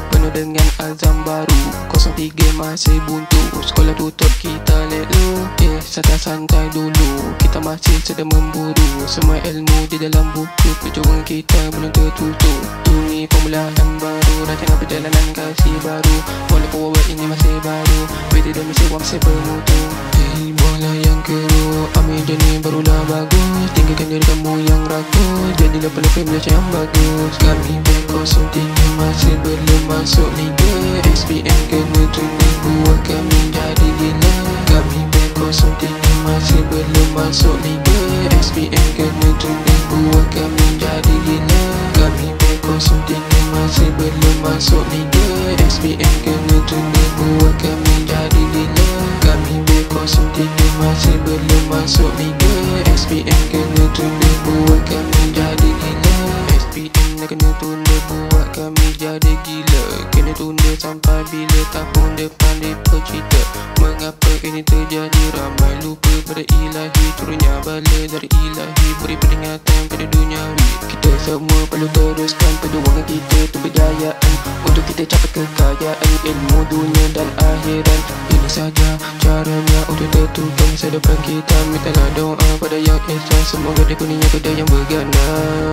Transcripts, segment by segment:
penuh dengan azam baru. 03 masih buntu, sekolah tutup kita let low. Santai-santai dulu, kita masih sedang memburu. Semua ilmu di dalam buku, perjuangan kita belum tertutup. Ini permulaan baru, dah tengah perjalanan kasih baru. Walaupun awal ini masih baru, beda dan mesti masih bermutu. Buanglah yang keruh, ambil jenis barulah bagus. Tinggalkan diri kamu yang rakus, jadilah pelapis Malaysia yang bagus. Kami B03 masih belum masuk Liga. SPM kena tunda buat kami jadi gila. Kami B03 masih belum masuk Liga. SPM kena tunda buat kami jadi gila. Kami B03 masih belum masuk Liga. SPM kena tunda buat kami jadi gila. Kami B03 masih belum masuk Liga. SPM kena tunda buat kami jadi gila. SPM nak kena tunda buat kami jadi gila. Kena tunda sampai bila tahun depan depa cerita mengapa ini terjadi. Ramai lupa pada ilahi, turunnya bala dari ilahi, beri peringatan pada duniawi. Kita semua perlu teruskan perjuangan kita untuk berjayaan, untuk kita capai kekayaan ilmu dunia dan akhirat. Ini saja caranya untuk tentukan masa depan kita. Mintalah doa pada yang esa, semoga dikurnia pada yang bergana.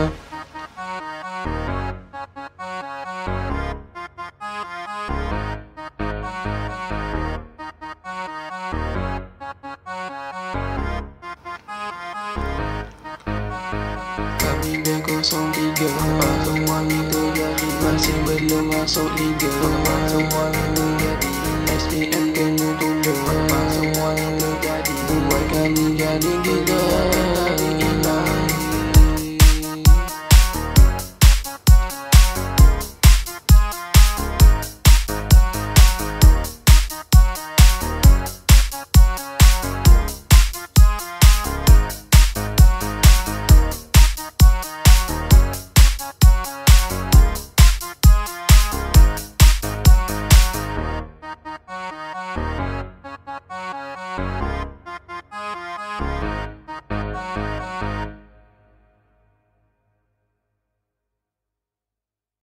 Kami B03 semua itu jadi masih belum masuk Liga. Semua itu jadi SPM kena tunda. Semua itu jadi buat kami jadi gila.